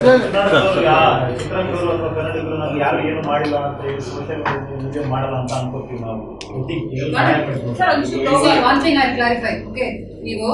ಚಿತ್ರರಂಗದವರು ಅಥವಾ ಕನ್ನಡಿಗರು ನಾವು ಯಾರು ಏನು ಮಾಡಿಲ್ಲ ಅಂತ ಹೇಳಿ ಸೋಷಿಯಲ್ ಮೀಡಿಯಾ ಮಾಡಲ್ಲ ಅಂತ ಅನ್ಕೋತೀವಿ ನಾವು. One thing I clarify. Okay, ನೀವು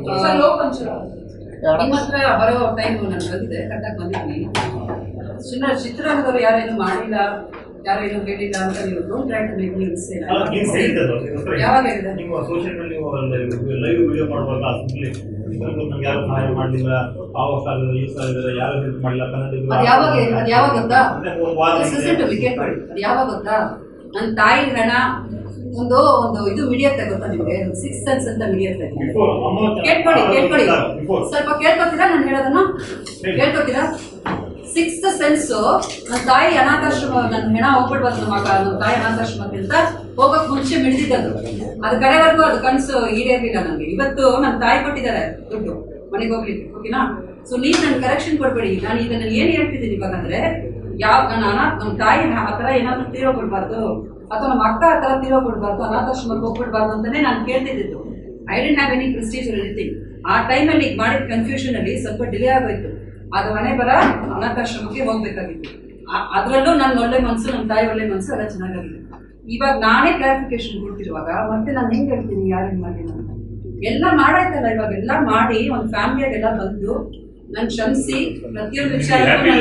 ನಿಮ್ಮ ಹತ್ರ ಬರೋ ಟೈಮ್ ನಾನು ಬಂದಿದೆ, ಕರೆಕ್ಟಾಗಿ ಬಂದಿದ್ದೀನಿ. ಚಿತ್ರರಂಗದವರು ಯಾರೇನು ಮಾಡಿಲ್ಲ, ಯಾರೇನು ಹೇಳಿಲ್ಲ ಅಂತ ನೀವು don't try to make me mistake. ಯಾವಾಗ ಹೇಳಿದೆ? ನೀವು ಸೋಷಿಯಲ್ ಮೀಡಿಯಾ ಲೈವ್ ವಿಡಿಯೋ ಮಾಡುವಾಗ ನಮ್ಗೆ ಯಾರು ಸಹಾಯ ಮಾಡಲಿಲ್ಲ, ಯಾರು ಹೆಲ್ಪ್ ಮಾಡಿಲ್ಲ ಕನ್ನಡಿಗರು. ಅದು ಯಾವಾಗ ಗೊತ್ತಾ? ಕೇಳ್ಕೊಳ್ಳಿ, ಅದು ಯಾವಾಗ ಗೊತ್ತಾ? ನನ್ನ ತಾಯಿ ಹಣ ಒಂದು ಇದು ಮಿಡಿಯತ್ತೆ ಗೊತ್ತಾ ನಿಮಗೆ? 6th ಸೆನ್ಸ್ ಅಂತ ಮಿಡಿಯತ್ತೆ. ಕೇಳ್ಕೊಳ್ಳಿ ಸ್ವಲ್ಪ ಕೇಳ್ಕೊತೀರಾ? ನಾನು ಹೇಳೋದನ್ನ ಕೇಳ್ಕೊತೀರಾ? 6th ಸೆನ್ಸ್ ನನ್ನ ತಾಯಿ ಅನಾಥಾಶ್ರಮ, ನನ್ನ ಹೆಣ ಹೋಗ್ಬಿಡ್ಬಾರ್ದು ಮಗ, ನನ್ನ ತಾಯಿ ಅನಾಥಾಶ್ರಮಕ್ಕೆ ಅಂತ ಹೋಗಕ್ ಮುಂಚೆ ಮಿಡಿದಿದ್ದದು. ಅದು ಕಡೆವರೆಗೂ ಅದು ಕನಸು ಈಡೇರ್ಲಿಲ್ಲ ನನಗೆ. ಇವತ್ತು ನನ್ನ ತಾಯಿ ಕೊಟ್ಟಿದ್ದಾರೆ ದುಡ್ಡು ಮನೆಗೆ ಹೋಗ್ಲಿಕ್ಕೆ, ಓಕೆನಾ? ಸೊ ನೀವು ನನ್ ಕರೆಕ್ಷನ್ ಕೊಡ್ಬೇಡಿ. ನಾನು ಈಗ ನಾನು ಏನ್ ಹೇಳ್ತಿದ್ದೀನಿ ಇವಾಗ ಅಂದ್ರೆ, ನಮ್ಮ ತಾಯಿ ಆತರ ಏನಾದ್ರು ತೀರೋಗ್ಬಿಡ್ಬಾರ್ದು ಅಥವಾ ನಮ್ಮ ಅಕ್ಕ ಆತರ ತೀರೋಗ್ಬಿಡ್ಬಾರ್ದು, ಅನಾಥಾಶ್ರಮಕ್ಕೆ ಹೋಗ್ಬಿಡ್ಬಾರ್ದು ಅಂತಾನೆ ನಾನು ಕೇಳ್ತಿದ್ದು. I don't have any prestige or anything. ಆ ಟೈಮಲ್ಲಿ ಮಾಡಿದ ಕನ್ಫ್ಯೂಷನ್ ಅಲ್ಲಿ ಸ್ವಲ್ಪ ಡಿಲೇ ಆಗೋಯ್ತು. ಅದು ಮನೆ ಬರ ಅನಾಥಾಶ್ರಮಕ್ಕೆ ಹೋಗ್ಬೇಕಾಗಿತ್ತು. ಅದ್ರಲ್ಲೂ ನನ್ನ ಒಳ್ಳೆ ಮನಸ್ಸು, ನಮ್ಮ ತಾಯಿ ಒಳ್ಳೆ ಮನಸ್ಸು ಎಲ್ಲ ಚೆನ್ನಾಗಿದೆ. ಇವಾಗ ನಾನೇ ಕ್ಲಾರಿಫಿಕೇಶನ್ ಕೊಡ್ತಿರುವಾಗ ಮತ್ತೆ ನಾನು ಹೆಂಗ್ ಹೇಳ್ತೀನಿ ಯಾರೇನ್ ಮಾಡಿಲ್ಲ ಅಂತ? ಎಲ್ಲ ಮಾಡಾಯ್ತಲ್ಲ, ಇವಾಗ ಎಲ್ಲ ಮಾಡಿ ಒಂದು ಫ್ಯಾಮಿಲಿಯಾಗೆಲ್ಲ ಬಂದು ನನ್ ಕ್ಷಮಿಸಿ ಪ್ರತಿಯೊಂದು ವಿಚಾರ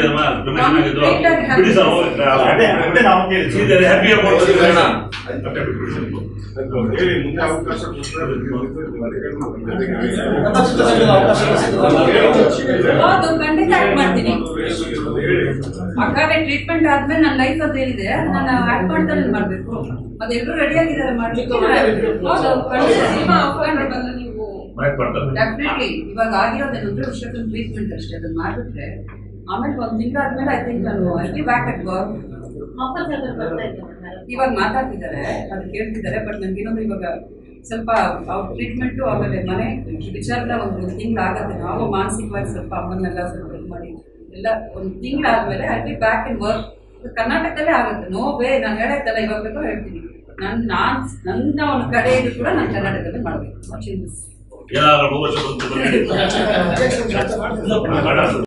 ಖಂಡಿತ ಆಕ್ಟ್ ಮಾಡ್ತೀನಿ. ಅಕ್ಕಾಗೆ ಟ್ರೀಟ್ಮೆಂಟ್ ಆದ್ಮೇಲೆ ನನ್ನ ಲೈಫ್ ಅಂತ ಏನಿದೆ ನಾನು ಆಕ್ಟ್ ಮಾಡ್ತಾನೆ ಮಾಡ್ಬೇಕು. ಅದೆಲ್ಲರೂ ರೆಡಿ ಆಗಿದ್ದಾರೆ ಮಾಡ್ಲಿಕ್ಕೆ. ಡೆಫಿನೆಟ್ಲಿ ಇವಾಗ ಆಗಿರೋದೇನಂದ್ರೆ ವಿಷಯಕ್ಕೆ ಟ್ರೀಟ್ಮೆಂಟ್ ಅಷ್ಟೇ. ಅದನ್ನ ಮಾಡ್ಬಿಟ್ರೆ ಆಮೇಲೆ 1 ತಿಂಗಳಾದ್ಮೇಲೆ ಐ ಥಿಂಕ್ ನಾನು ಬ್ಯಾಕ್ ಅಟ್ ವರ್ಕ್. ಇವಾಗ ಮಾತಾಡ್ತಿದ್ದಾರೆ, ಅದು ಕೇಳ್ತಿದ್ದಾರೆ. ಬಟ್ ನನ್ಗೆ ಇನ್ನೊಂದು ಇವಾಗ ಸ್ವಲ್ಪ ಅವ್ರ ಟ್ರೀಟ್ಮೆಂಟು ಆಮೇಲೆ ಮನೆ ವಿಚಾರದ 1 ತಿಂಗಳಾಗತ್ತೆ. ನಾವು ಮಾನಸಿಕವಾಗಿ ಸ್ವಲ್ಪ ಅಮ್ಮನ್ನೆಲ್ಲ ಸ್ವಲ್ಪ ಇದು ಮಾಡಿ ಎಲ್ಲ 1 ತಿಂಗಳಾದ್ಮೇಲೆ I be back in work. ಕರ್ನಾಟಕದಲ್ಲೇ ಆಗುತ್ತೆ. ನೋ ವೇ, ನಾನು ಹೇಳಾಯ್ತಲ್ಲ ಇವಾಗ ಬೇಕಾದ್ರೆ ಹೇಳ್ತೀನಿ. ನನ್ನ ಒಂದು ಕಡೆ ಇದು ಕೂಡ ನಾನು ಕರ್ನಾಟಕದಲ್ಲಿ ಮಾಡಬೇಕು.